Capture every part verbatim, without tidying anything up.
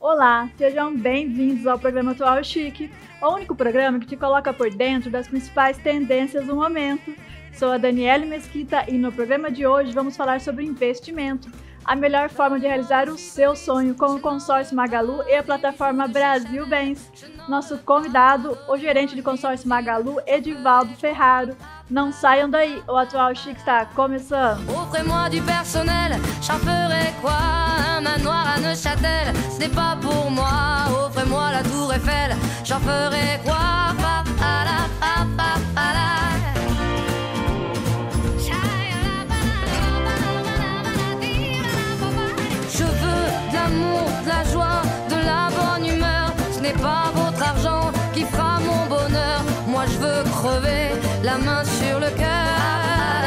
Olá, sejam bem-vindos ao programa Atual Chique, o único programa que te coloca por dentro das principais tendências do momento. Sou a Daniele Mesquita e no programa de hoje vamos falar sobre investimento, a melhor forma de realizar o seu sonho com o consórcio Magalu e a plataforma Brasil Bens. Nosso convidado, o gerente de consórcio Magalu, Edivaldo Ferraro. Não saiam daí, o Atual Chique está começando. Offrez-moi du personnel, j'en ferai quoi? Un manoir à Neuchâtel, ce n'est pas pour moi. Offrez-moi la tour Eiffel, j'en ferai quoi? Pa, pa, la, pa, pa, pa, la. Je veux de l'amour, de la joie, de la bonne humeur. Ce n'est pas votre argent qui fera mon bonheur. Moi je veux crever la main sur le cœur.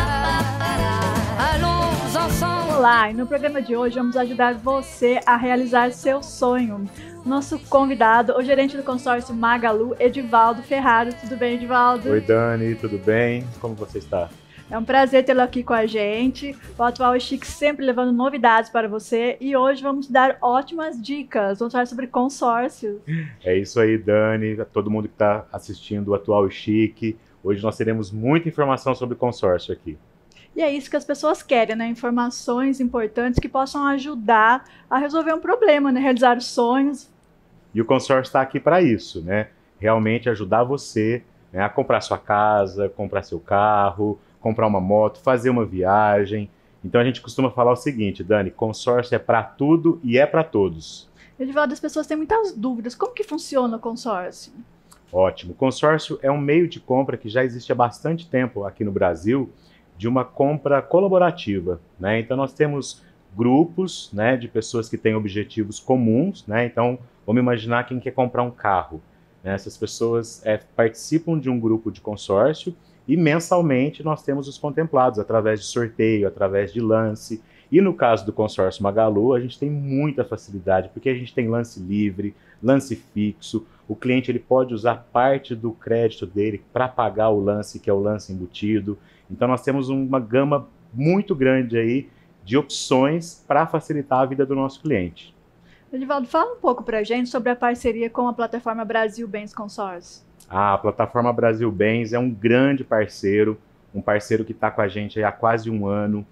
Allons ensemble. Olá, e no programa de hoje vamos ajudar você a realizar seu sonho. Nosso convidado, o gerente do consórcio Magalu, Edivaldo Ferraro. Tudo bem, Edivaldo? Oi, Dani, tudo bem? Como você está? É um prazer tê-lo aqui com a gente. O Atual Chique sempre levando novidades para você e hoje vamos dar ótimas dicas. Vamos falar sobre consórcios. É isso aí, Dani, a todo mundo que está assistindo o Atual Chique. Hoje nós teremos muita informação sobre consórcio aqui. E é isso que as pessoas querem, né? Informações importantes que possam ajudar a resolver um problema, né? Realizar os sonhos. E o consórcio está aqui para isso, né? Realmente ajudar você, né, a comprar sua casa, comprar seu carro, comprar uma moto, fazer uma viagem. Então a gente costuma falar o seguinte, Dani, consórcio é para tudo e é para todos. Edivaldo, as pessoas têm muitas dúvidas. Como que funciona o consórcio? Ótimo. O consórcio é um meio de compra que já existe há bastante tempo aqui no Brasil, de uma compra colaborativa, né? Então nós temos grupos, né, de pessoas que têm objetivos comuns, né? Então vamos imaginar quem quer comprar um carro, né? Essas pessoas é, participam de um grupo de consórcio e mensalmente nós temos os contemplados através de sorteio, através de lance. E no caso do consórcio Magalu, a gente tem muita facilidade, porque a gente tem lance livre, lance fixo. O cliente ele pode usar parte do crédito dele para pagar o lance, que é o lance embutido. Então nós temos uma gama muito grande aí de opções para facilitar a vida do nosso cliente. Edivaldo, fala um pouco para a gente sobre a parceria com a plataforma Brasil Bens Consórcio. A plataforma Brasil Bens é um grande parceiro, um parceiro que está com a gente há quase um ano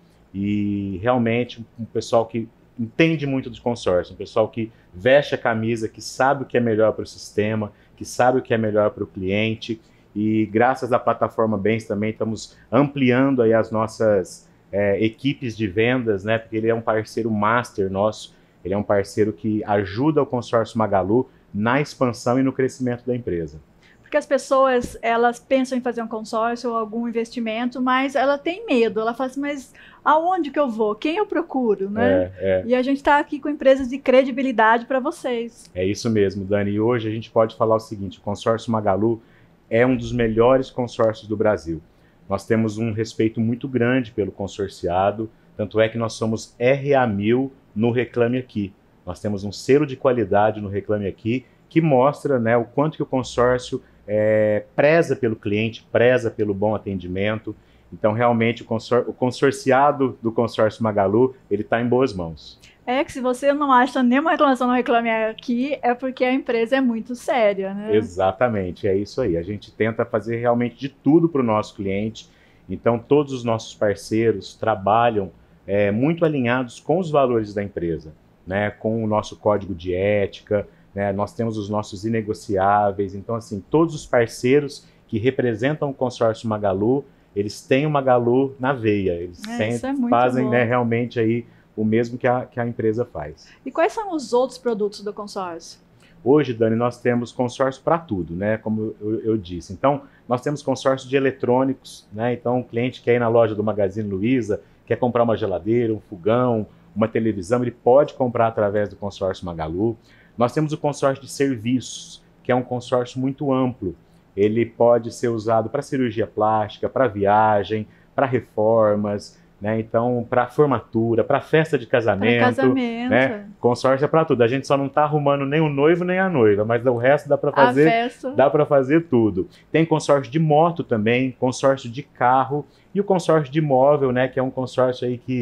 e realmente um pessoal que entende muito de consórcio, um pessoal que veste a camisa, que sabe o que é melhor para o sistema, que sabe o que é melhor para o cliente e graças à plataforma Bens também estamos ampliando aí as nossas é, equipes de vendas, né? Porque ele é um parceiro master nosso, ele é um parceiro que ajuda o consórcio Magalu na expansão e no crescimento da empresa. Porque as pessoas, elas pensam em fazer um consórcio ou algum investimento, mas ela tem medo. Ela fala assim, mas aonde que eu vou? Quem eu procuro, né? É, é. E a gente está aqui com empresas de credibilidade para vocês. É isso mesmo, Dani. E hoje a gente pode falar o seguinte, o consórcio Magalu é um dos melhores consórcios do Brasil. Nós temos um respeito muito grande pelo consorciado, tanto é que nós somos R A mil no Reclame Aqui. Nós temos um selo de qualidade no Reclame Aqui que mostra, né, o quanto que o consórcio É, preza pelo cliente, preza pelo bom atendimento. Então, realmente, o, consor o consorciado do consórcio Magalu, ele está em boas mãos. É que se você não acha nenhuma reclamação no Reclame Aqui, é porque a empresa é muito séria, né? Exatamente, é isso aí. A gente tenta fazer realmente de tudo para o nosso cliente. Então, todos os nossos parceiros trabalham é, muito alinhados com os valores da empresa, né? Com o nosso código de ética, né, nós temos os nossos inegociáveis, então assim, todos os parceiros que representam o consórcio Magalu, eles têm o Magalu na veia, eles é, sempre é fazem né, realmente aí o mesmo que a, que a empresa faz. E quais são os outros produtos do consórcio? Hoje, Dani, nós temos consórcio para tudo, né, como eu, eu disse. Então, nós temos consórcio de eletrônicos, né, então o cliente quer ir na loja do Magazine Luiza, quer comprar uma geladeira, um fogão, uma televisão, ele pode comprar através do consórcio Magalu. Nós temos o consórcio de serviços, que é um consórcio muito amplo. Ele pode ser usado para cirurgia plástica, para viagem, para reformas, né? Então, para formatura, para festa de casamento. Para casamento. Né? Consórcio é para tudo. A gente só não está arrumando nem o noivo nem a noiva, mas o resto dá para fazer, dá para fazer tudo. Tem consórcio de moto também, consórcio de carro e o consórcio de imóvel, né? Que é um consórcio aí que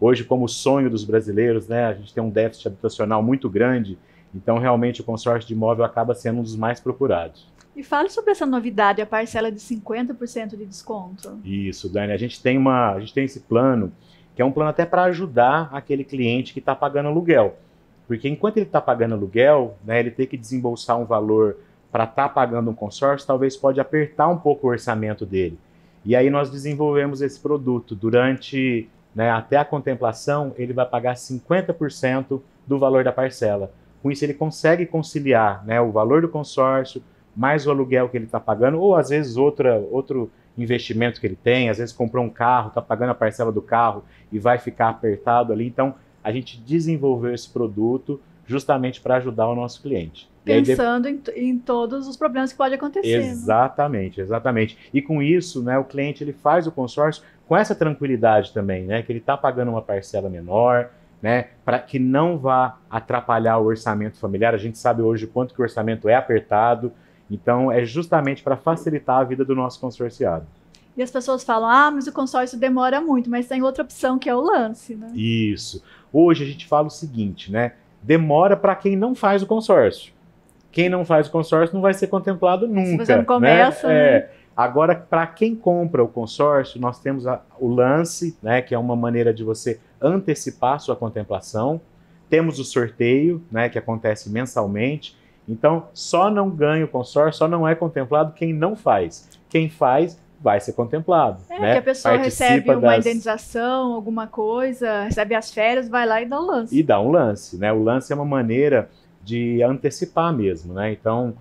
hoje como sonho dos brasileiros, né? A gente tem um déficit habitacional muito grande, então realmente o consórcio de imóvel acaba sendo um dos mais procurados. E fale sobre essa novidade, a parcela de cinquenta por cento de desconto. Isso, Dani, a gente tem, uma, a gente tem esse plano, que é um plano até para ajudar aquele cliente que está pagando aluguel. Porque enquanto ele está pagando aluguel, né, ele tem que desembolsar um valor para estar tá pagando um consórcio, talvez pode apertar um pouco o orçamento dele. E aí nós desenvolvemos esse produto. Durante, né, até a contemplação, ele vai pagar cinquenta por cento do valor da parcela. Com isso ele consegue conciliar, né, o valor do consórcio, mais o aluguel que ele está pagando, ou às vezes outra, outro investimento que ele tem, às vezes comprou um carro, está pagando a parcela do carro e vai ficar apertado ali. Então, a gente desenvolveu esse produto justamente para ajudar o nosso cliente. Pensando aí, em, em todos os problemas que podem acontecer. Exatamente, né? exatamente. E com isso, né, o cliente ele faz o consórcio com essa tranquilidade também, né, que ele está pagando uma parcela menor, né, para que não vá atrapalhar o orçamento familiar. A gente sabe hoje o quanto que o orçamento é apertado. Então, é justamente para facilitar a vida do nosso consorciado. E as pessoas falam, ah, mas o consórcio demora muito, mas tem outra opção que é o lance, né? Isso. Hoje a gente fala o seguinte, né? Demora para quem não faz o consórcio. Quem não faz o consórcio não vai ser contemplado nunca. Se você não começa, né? né? É. Agora, para quem compra o consórcio, nós temos a, o lance, né? Que é uma maneira de você antecipar a sua contemplação. Temos o sorteio, né? Que acontece mensalmente. Então, só não ganha o consórcio, só não é contemplado quem não faz. Quem faz, vai ser contemplado. É, né? que a pessoa Participa recebe uma das... indenização, alguma coisa, recebe as férias, vai lá e dá um lance. E dá um lance, né? O lance é uma maneira de antecipar mesmo, né? Então,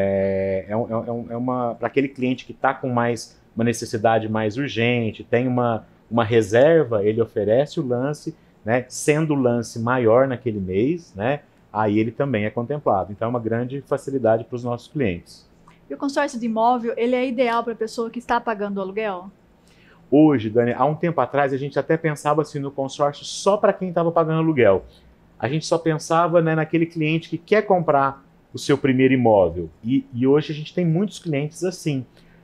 é, é, é, é uma... para aquele cliente que está com mais uma necessidade mais urgente, tem uma, uma reserva, ele oferece o lance, né? Sendo o lance maior naquele mês, né? Aí ele também é contemplado. Então é uma grande facilidade para os nossos clientes. E o consórcio de imóvel, ele é ideal para a pessoa que está pagando o aluguel? Hoje, Dani, há um tempo atrás, a gente até pensava assim no consórcio só para quem estava pagando aluguel. A gente só pensava, né, naquele cliente que quer comprar o seu primeiro imóvel. E, e hoje a gente tem muitos clientes assim.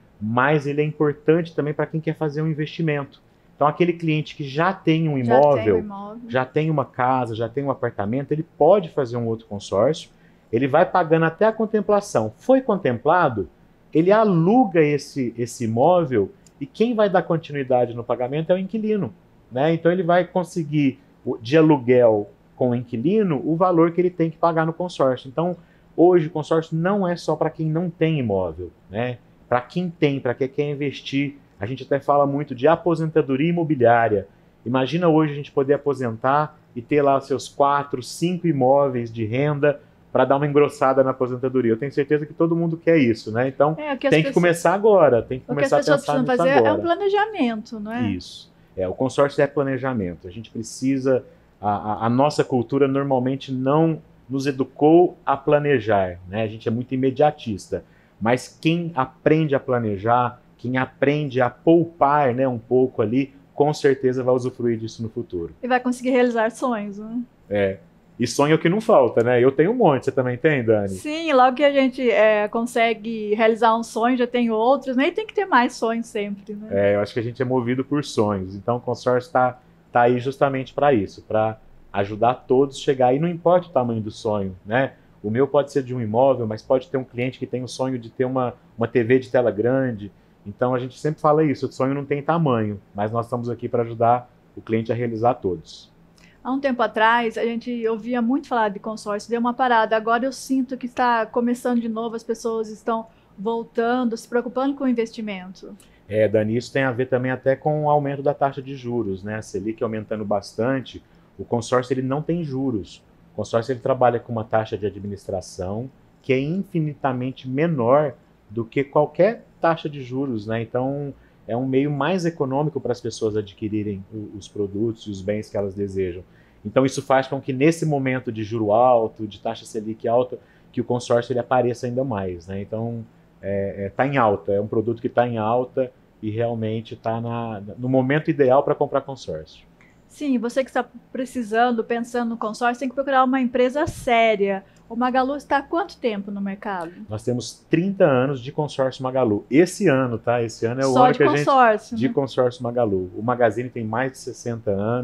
Mas ele é importante também para quem quer fazer um investimento. Então, aquele cliente que já tem um imóvel, já tem, um imóvel. já tem uma casa, já tem um apartamento, ele pode fazer um outro consórcio, ele vai pagando até a contemplação. Foi contemplado, ele aluga esse, esse imóvel e quem vai dar continuidade no pagamento é o inquilino. Né? Então, ele vai conseguir, de aluguel com o inquilino, o valor que ele tem que pagar no consórcio. Então, hoje, o consórcio não é só para quem não tem imóvel, né? Para quem tem, para quem quer investir. A gente até fala muito de aposentadoria imobiliária. Imagina hoje a gente poder aposentar e ter lá seus quatro, cinco imóveis de renda para dar uma engrossada na aposentadoria. Eu tenho certeza que todo mundo quer isso, né? Então é, que tem que pessoas... começar agora, tem que o começar que as a pensar nisso fazer agora. É um planejamento, não é? Isso. É, o consórcio é planejamento. A gente precisa... A, a, a nossa cultura normalmente não nos educou a planejar, né? A gente é muito imediatista. Mas quem aprende a planejar, quem aprende a poupar, né, um pouco ali, com certeza vai usufruir disso no futuro. E vai conseguir realizar sonhos, né? É. E sonho que não falta, né? Eu tenho um monte, você também tem, Dani? Sim, logo que a gente é, consegue realizar um sonho, já tem outros, né? E tem que ter mais sonhos sempre, né? É, eu acho que a gente é movido por sonhos. Então o consórcio está tá aí justamente para isso, para ajudar todos a chegar. E não importa o tamanho do sonho, né? O meu pode ser de um imóvel, mas pode ter um cliente que tem o sonho de ter uma, uma T V de tela grande. Então a gente sempre fala isso, o sonho não tem tamanho, mas nós estamos aqui para ajudar o cliente a realizar todos. Há um tempo atrás, a gente ouvia muito falar de consórcio, deu uma parada. Agora eu sinto que está começando de novo, as pessoas estão voltando, se preocupando com o investimento. É, Dani, isso tem a ver também até com o aumento da taxa de juros, né? A Selic aumentando bastante, o consórcio ele não tem juros. O consórcio ele trabalha com uma taxa de administração que é infinitamente menor do que qualquer taxa de juros, né? Então é um meio mais econômico para as pessoas adquirirem os produtos e os bens que elas desejam. Então isso faz com que nesse momento de juro alto, de taxa Selic alta, que o consórcio ele apareça ainda mais, né? Então está é, é, tá em alta, é um produto que está em alta e realmente está no momento ideal para comprar consórcio. Sim, você que está precisando, pensando no consórcio, tem que procurar uma empresa séria. O Magalu está há quanto tempo no mercado? Nós temos trinta anos de consórcio Magalu. Esse ano, tá? Esse ano é o Só ano de que a consórcio, gente... né? De consórcio Magalu. O Magazine tem mais de sessenta anos.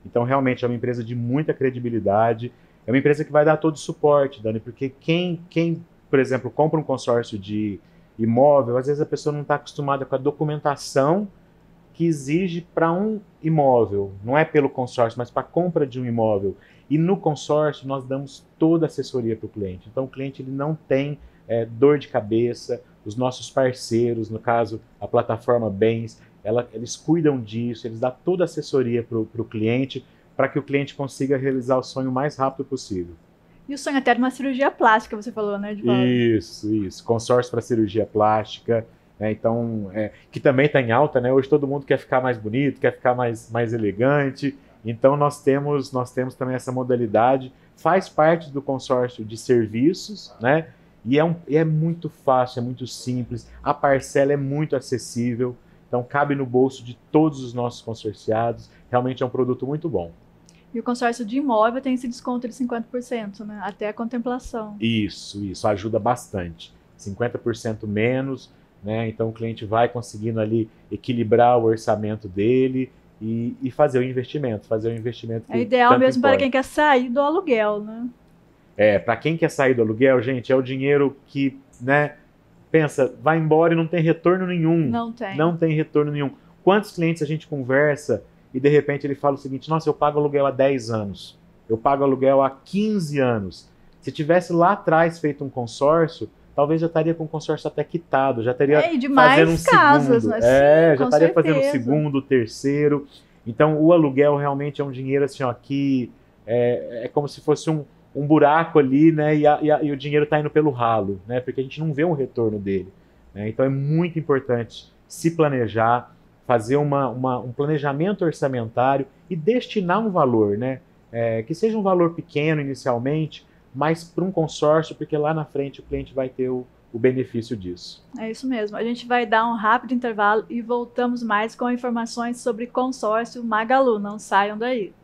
Então, realmente, é uma empresa de muita credibilidade. É uma empresa que vai dar todo o suporte, Dani, porque quem, quem, por exemplo, compra um consórcio de imóvel, às vezes a pessoa não está acostumada com a documentação que exige para um imóvel. Não é pelo consórcio, mas para a compra de um imóvel. E no consórcio, nós damos toda a assessoria para o cliente. Então, o cliente ele não tem é, dor de cabeça. Os nossos parceiros, no caso, a plataforma Bens, ela, eles cuidam disso, eles dão toda a assessoria para o cliente, para que o cliente consiga realizar o sonho o mais rápido possível. E o sonho até de uma cirurgia plástica, você falou, né, Edivaldo? Isso, isso. Consórcio para cirurgia plástica, né, então, é, que também está em alta, né? Hoje todo mundo quer ficar mais bonito, quer ficar mais, mais elegante. Então nós temos, nós temos também essa modalidade, faz parte do consórcio de serviços, né? E é, um, é muito fácil, é muito simples, a parcela é muito acessível, então cabe no bolso de todos os nossos consorciados, realmente é um produto muito bom. E o consórcio de imóvel tem esse desconto de cinquenta por cento, né? Até a contemplação. Isso, isso, ajuda bastante. cinquenta por cento menos, né? Então o cliente vai conseguindo ali equilibrar o orçamento dele e, e fazer o investimento, fazer o investimento que é ideal mesmo importa. Para quem quer sair do aluguel, né? É, para quem quer sair do aluguel, gente, é o dinheiro que, né, pensa, vai embora e não tem retorno nenhum. Não tem. Não tem retorno nenhum. Quantos clientes a gente conversa e de repente ele fala o seguinte, nossa, eu pago aluguel há dez anos, eu pago aluguel há quinze anos. Se tivesse lá atrás feito um consórcio, talvez já estaria com o consórcio até quitado, já estaria é, de fazendo um casos, segundo. Assim, é, já estaria certeza. fazendo o segundo, terceiro. Então o aluguel realmente é um dinheiro assim, ó, que é, é como se fosse um um buraco ali, né, e, a, e, a, e o dinheiro está indo pelo ralo, né, porque a gente não vê um retorno dele. Né, então é muito importante se planejar, fazer uma, uma, um planejamento orçamentário e destinar um valor, né, é, que seja um valor pequeno inicialmente, mas para um consórcio, porque lá na frente o cliente vai ter o, o benefício disso. É isso mesmo. A gente vai dar um rápido intervalo e voltamos mais com informações sobre consórcio Magalu. Não saiam daí.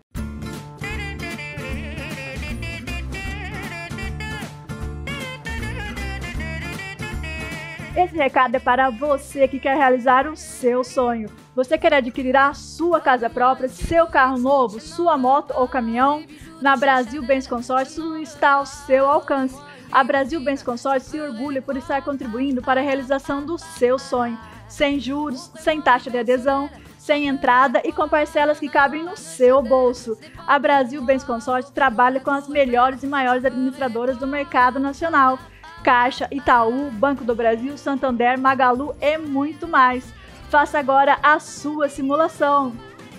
Esse recado é para você que quer realizar o seu sonho. Você quer adquirir a sua casa própria, seu carro novo, sua moto ou caminhão? Na Brasil Bens Consórcio está ao seu alcance. A Brasil Bens Consórcio se orgulha por estar contribuindo para a realização do seu sonho. Sem juros, sem taxa de adesão, sem entrada e com parcelas que cabem no seu bolso. A Brasil Bens Consórcio trabalha com as melhores e maiores administradoras do mercado nacional. Caixa, Itaú, Banco do Brasil, Santander, Magalu e muito mais. Faça agora a sua simulação.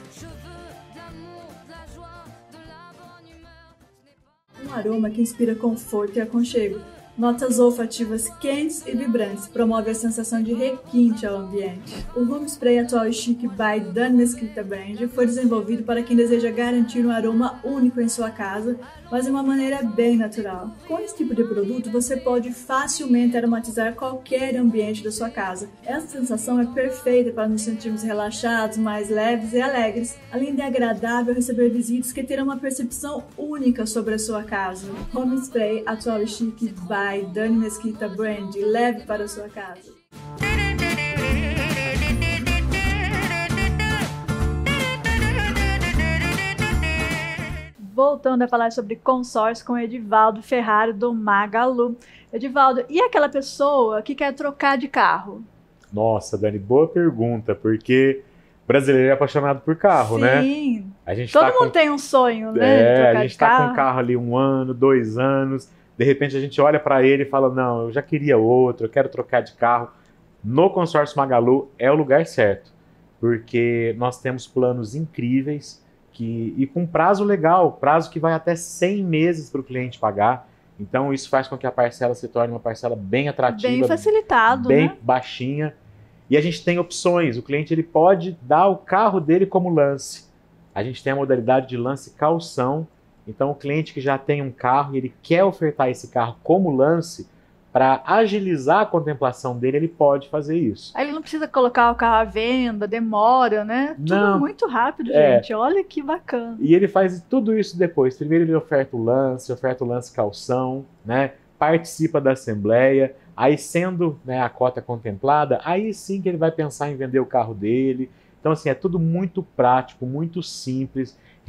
Um aroma que inspira conforto e aconchego. Notas olfativas quentes e vibrantes promove a sensação de requinte ao ambiente. O Home Spray Atual e Chic by Dani Mesquita Brand foi desenvolvido para quem deseja garantir um aroma único em sua casa, mas de uma maneira bem natural. Com esse tipo de produto, você pode facilmente aromatizar qualquer ambiente da sua casa. Essa sensação é perfeita para nos sentirmos relaxados, mais leves e alegres, além de agradável receber visitas que terão uma percepção única sobre a sua casa. Home Spray Atual e Chic by Dani Mesquita Brand, leve para a sua casa. Voltando a falar sobre consórcio com Edivaldo Ferrari do Magalu. Edivaldo, e aquela pessoa que quer trocar de carro? Nossa, Dani, boa pergunta, porque brasileiro é apaixonado por carro, Sim. né? Sim, a gente todo tá mundo com... tem um sonho, né? É, de trocar a gente de tá carro. com um carro ali um ano, dois anos, de repente a gente olha para ele e fala, não, eu já queria outro, eu quero trocar de carro. No consórcio Magalu é o lugar certo, porque nós temos planos incríveis que, e com prazo legal, prazo que vai até cem meses para o cliente pagar. Então isso faz com que a parcela se torne uma parcela bem atrativa, bem facilitado, bem né? baixinha. E a gente tem opções, o cliente ele pode dar o carro dele como lance. A gente tem a modalidade de lance calção. Então o cliente que já tem um carro e ele quer ofertar esse carro como lance, para agilizar a contemplação dele, ele pode fazer isso. Aí ele não precisa colocar o carro à venda, demora, né? Não. Tudo muito rápido, É. gente. Olha que bacana. E ele faz tudo isso depois. Primeiro ele oferta o lance, oferta o lance calção, né? Participa da assembleia. Aí sendo, né, a cota contemplada, aí sim que ele vai pensar em vender o carro dele. Então assim, é tudo muito prático, muito simples.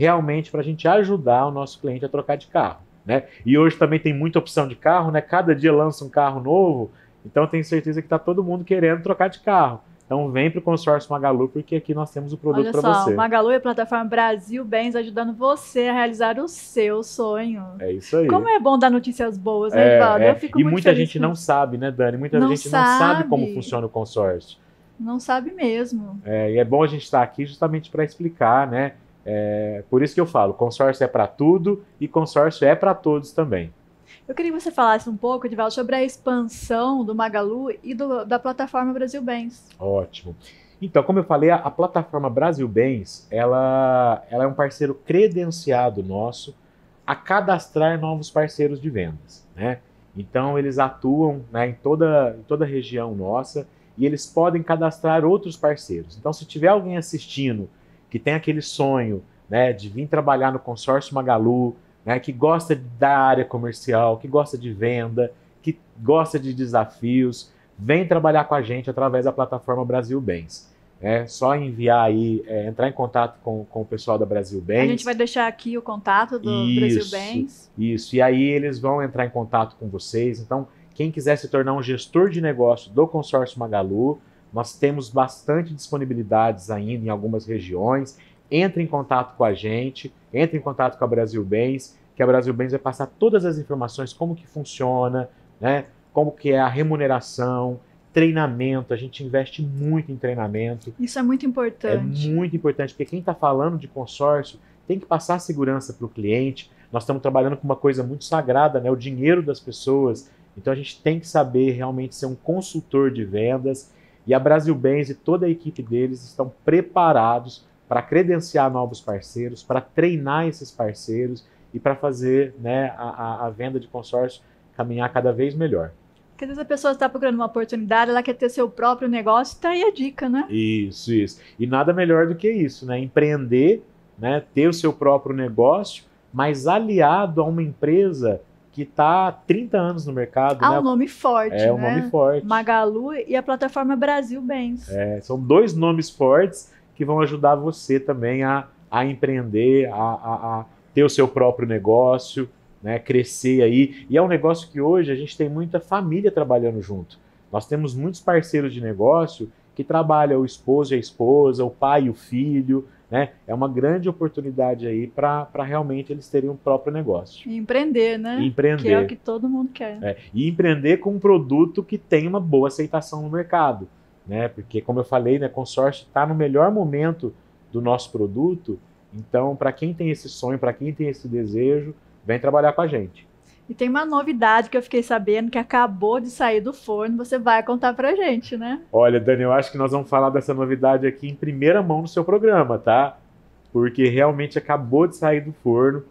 realmente para a gente ajudar o nosso cliente a trocar de carro, né? E hoje também tem muita opção de carro, né? Cada dia lança um carro novo, então eu tenho certeza que está todo mundo querendo trocar de carro. Então vem para o Consórcio Magalu, porque aqui nós temos o produto para você. Olha só, o Magalu é a plataforma Brasil Bens, ajudando você a realizar o seu sonho. É isso aí. Como é bom dar notícias boas, né, é, Edvaldo? É. Eu fico e muito muita feliz gente com não isso. sabe, né, Dani? Muita não gente sabe. não sabe como funciona o consórcio. Não sabe mesmo. É, e é bom a gente estar aqui justamente para explicar, né? É, por isso que eu falo, consórcio é para tudo e consórcio é para todos também. Eu queria que você falasse um pouco, Edvaldo, sobre a expansão do Magalu e do, da plataforma Brasil Bens. Ótimo. Então, como eu falei, a, a plataforma Brasil Bens, ela, ela é um parceiro credenciado nosso a cadastrar novos parceiros de vendas, né? Então, eles atuam, né, em toda, em toda a região nossa e eles podem cadastrar outros parceiros. Então, se tiver alguém assistindo que tem aquele sonho, né, de vir trabalhar no Consórcio Magalu, né, que gosta da área comercial, que gosta de venda, que gosta de desafios, vem trabalhar com a gente através da plataforma Brasil Bens. É só enviar aí, é, entrar em contato com, com o pessoal da Brasil Bens. A gente vai deixar aqui o contato do isso, Brasil Bens. Isso, e aí eles vão entrar em contato com vocês. Então, quem quiser se tornar um gestor de negócio do Consórcio Magalu, nós temos bastante disponibilidades ainda em algumas regiões. Entre em contato com a gente, entre em contato com a Brasil Bens, que a Brasil Bens vai passar todas as informações, como que funciona, né? Como que é a remuneração, treinamento, a gente investe muito em treinamento. Isso é muito importante. É muito importante, porque quem está falando de consórcio tem que passar segurança para o cliente. Nós estamos trabalhando com uma coisa muito sagrada, né? O dinheiro das pessoas. Então a gente tem que saber realmente ser um consultor de vendas. E a Brasil Bens e toda a equipe deles estão preparados para credenciar novos parceiros, para treinar esses parceiros e para fazer, né, a, a venda de consórcio caminhar cada vez melhor. Porque às vezes a pessoa está procurando uma oportunidade, ela quer ter seu próprio negócio, tá aí a dica, né? Isso, isso. E nada melhor do que isso, né? Empreender, né? Ter o seu próprio negócio, mas aliado a uma empresa que está há trinta anos no mercado. Há né? um nome forte, É né? um nome forte. Magalu e a plataforma Brasil Bens. É, são dois nomes fortes que vão ajudar você também a, a empreender, a, a, a ter o seu próprio negócio, né, crescer aí. E é um negócio que hoje a gente tem muita família trabalhando junto. Nós temos muitos parceiros de negócio que trabalham o esposo e a esposa, o pai e o filho, né? É uma grande oportunidade aí para realmente eles terem um próprio negócio. E empreender, né? E empreender. Que é o que todo mundo quer. É, e empreender com um produto que tem uma boa aceitação no mercado, né? Porque, como eu falei, né, consórcio está no melhor momento do nosso produto. Então, para quem tem esse sonho, para quem tem esse desejo, vem trabalhar com a gente. E tem uma novidade que eu fiquei sabendo que acabou de sair do forno. Você vai contar pra gente, né? Olha, Dani, eu acho que nós vamos falar dessa novidade aqui em primeira mão no seu programa, tá? Porque realmente acabou de sair do forno.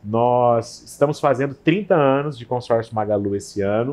Nós estamos fazendo trinta anos de Consórcio Magalu esse ano.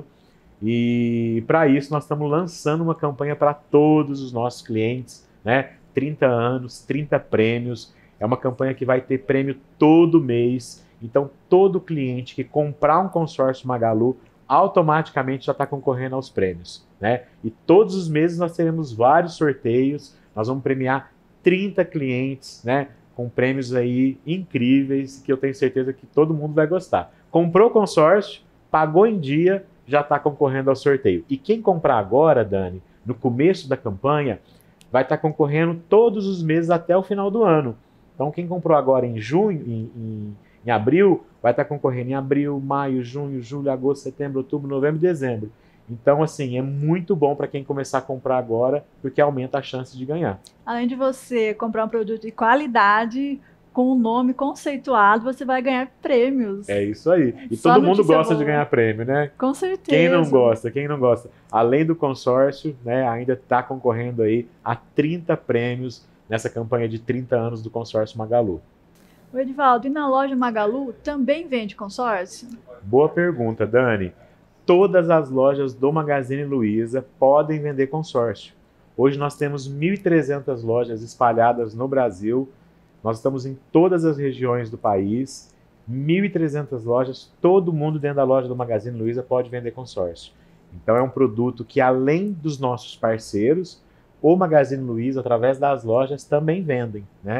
E para isso nós estamos lançando uma campanha para todos os nossos clientes, né? trinta anos, trinta prêmios. É uma campanha que vai ter prêmio todo mês. Então, todo cliente que comprar um consórcio Magalu, automaticamente já está concorrendo aos prêmios, né? E todos os meses nós teremos vários sorteios. Nós vamos premiar trinta clientes, né? Com prêmios aí incríveis, que eu tenho certeza que todo mundo vai gostar. Comprou o consórcio, pagou em dia, já está concorrendo ao sorteio. E quem comprar agora, Dani, no começo da campanha, vai estar tá concorrendo todos os meses até o final do ano. Então, quem comprou agora em junho, em, em, em abril, vai estar concorrendo em abril, maio, junho, julho, agosto, setembro, outubro, novembro e dezembro. Então, assim, é muito bom para quem começar a comprar agora, porque aumenta a chance de ganhar. Além de você comprar um produto de qualidade, com um nome conceituado, você vai ganhar prêmios. É isso aí. E Só todo mundo notícia gosta boa. de ganhar prêmio, né? Com certeza. Quem não gosta? Quem não gosta? Além do consórcio, né, ainda está concorrendo aí a trinta prêmios nessa campanha de trinta anos do Consórcio Magalu. O Edvaldo, e na loja Magalu também vende consórcio? Boa pergunta, Dani. Todas as lojas do Magazine Luiza podem vender consórcio. Hoje nós temos mil e trezentas lojas espalhadas no Brasil. Nós estamos em todas as regiões do país. mil e trezentas lojas, todo mundo dentro da loja do Magazine Luiza pode vender consórcio. Então é um produto que, além dos nossos parceiros, o Magazine Luiza, através das lojas, também vendem, né? Então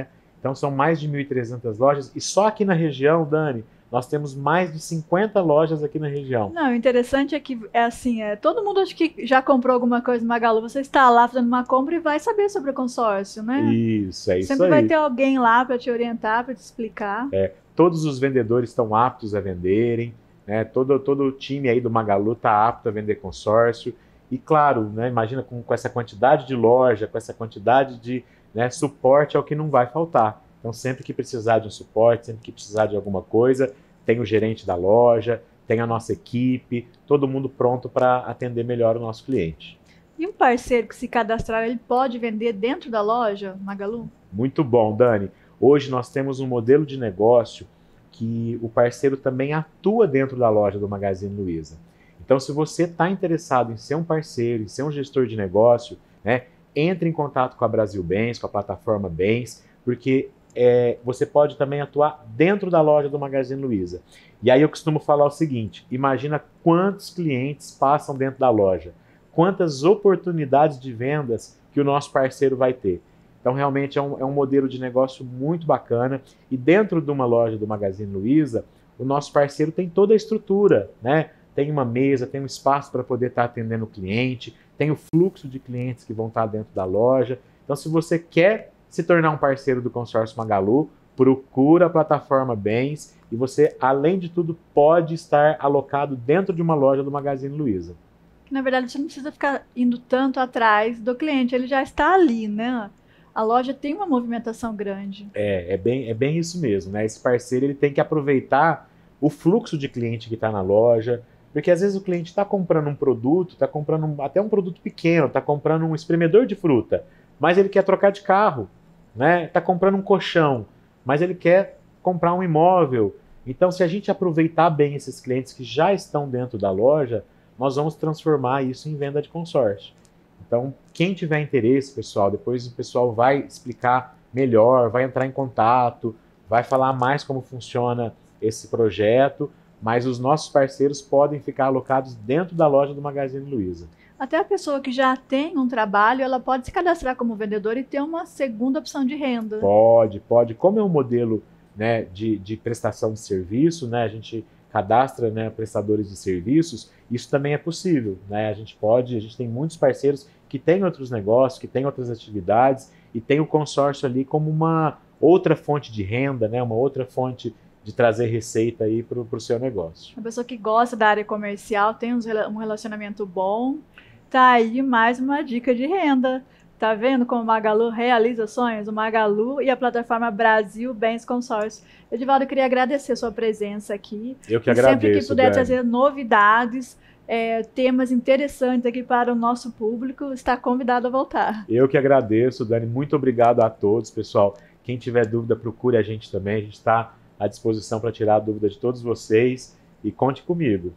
Então são mais de mil e trezentas lojas, e só aqui na região, Dani, nós temos mais de cinquenta lojas aqui na região. Não, o interessante é que, é assim, é, todo mundo acho que já comprou alguma coisa no Magalu, você está lá fazendo uma compra e vai saber sobre o consórcio, né? Isso, é isso Sempre aí. vai ter alguém lá para te orientar, para te explicar. É, todos os vendedores estão aptos a venderem, né? Todo, todo o time aí do Magalu está apto a vender consórcio. E claro, né, imagina com, com essa quantidade de loja, com essa quantidade de, né, suporte é o que não vai faltar. Então sempre que precisar de um suporte, sempre que precisar de alguma coisa, tem o gerente da loja, tem a nossa equipe, todo mundo pronto para atender melhor o nosso cliente. E um parceiro que se cadastrar, ele pode vender dentro da loja, Magalu? Muito bom, Dani. Hoje nós temos um modelo de negócio que o parceiro também atua dentro da loja do Magazine Luiza. Então, se você está interessado em ser um parceiro, em ser um gestor de negócio, né, entre em contato com a Brasil Bens, com a plataforma Bens, porque é, você pode também atuar dentro da loja do Magazine Luiza. E aí eu costumo falar o seguinte, imagina quantos clientes passam dentro da loja, quantas oportunidades de vendas que o nosso parceiro vai ter. Então, realmente é um, é um modelo de negócio muito bacana. E dentro de uma loja do Magazine Luiza, o nosso parceiro tem toda a estrutura, né? Tem uma mesa, tem um espaço para poder estar atendendo o cliente, tem o fluxo de clientes que vão estar dentro da loja. Então, se você quer se tornar um parceiro do consórcio Magalu, procura a plataforma Bens e você, além de tudo, pode estar alocado dentro de uma loja do Magazine Luiza. Na verdade, você não precisa ficar indo tanto atrás do cliente, ele já está ali, né? A loja tem uma movimentação grande. É, é bem, é bem isso mesmo, né? Esse parceiro ele tem que aproveitar o fluxo de cliente que está na loja, porque às vezes o cliente está comprando um produto, está comprando um, até um produto pequeno, está comprando um espremedor de fruta, mas ele quer trocar de carro, né? Está comprando um colchão, mas ele quer comprar um imóvel. Então, se a gente aproveitar bem esses clientes que já estão dentro da loja, nós vamos transformar isso em venda de consórcio. Então, quem tiver interesse, pessoal, depois o pessoal vai explicar melhor, vai entrar em contato, vai falar mais como funciona esse projeto, mas os nossos parceiros podem ficar alocados dentro da loja do Magazine Luiza. Até a pessoa que já tem um trabalho, ela pode se cadastrar como vendedor e ter uma segunda opção de renda. Pode, pode. Como é um modelo, né, de, de prestação de serviço, né, a gente cadastra, né, prestadores de serviços, isso também é possível, né? A gente pode, a gente tem muitos parceiros que têm outros negócios, que têm outras atividades e tem o consórcio ali como uma outra fonte de renda, né, uma outra fonte de trazer receita aí para o seu negócio. A pessoa que gosta da área comercial, tem um relacionamento bom, tá aí mais uma dica de renda. Tá vendo como o Magalu realiza sonhos? O Magalu e a plataforma Brasil Bens Consórcio. Edivaldo, eu queria agradecer a sua presença aqui. Eu que e agradeço, sempre que puder Dani. trazer novidades, é, temas interessantes aqui para o nosso público, está convidado a voltar. Eu que agradeço, Dani. Muito obrigado a todos, pessoal. Quem tiver dúvida, procure a gente também. A gente está à disposição para tirar a dúvida de todos vocês e conte comigo.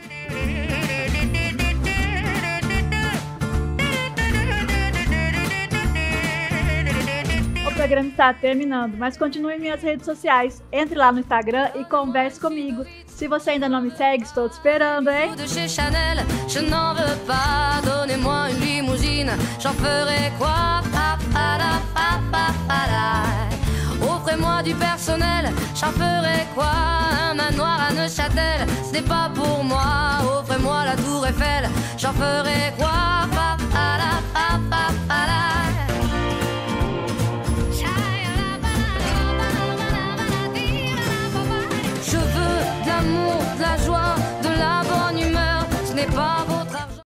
O programa está terminando, mas continue em minhas redes sociais. Entre lá no Instagram e converse comigo. Se você ainda não me segue, estou te esperando, hein? De chez Chanel, je n'en veux pas. Donnez-moi une limousine, j'en ferai quoi? Pa, pa, da, pa, pa, pa, da. Offrez-moi du personnel, j'en ferai quoi? Un manoir à Neuchâtel, ce n'est pas pour moi. Offrez-moi la tour Eiffel, j'en ferai quoi? Pa, pa, da, pa, pa, pa, da. Je veux de l'amour, de la joie, de la bonne humeur. Ce n'est pas votre